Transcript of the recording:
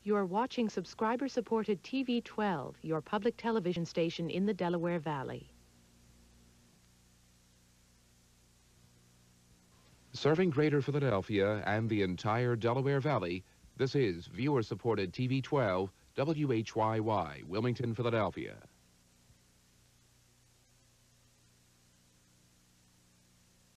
You are watching subscriber-supported TV 12, your public television station in the Delaware Valley. Serving Greater Philadelphia and the entire Delaware Valley, this is viewer-supported TV 12, WHYY, Wilmington, Philadelphia.